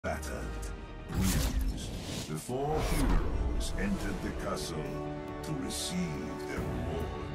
battered wins. The four heroes entered the castle to receive their reward.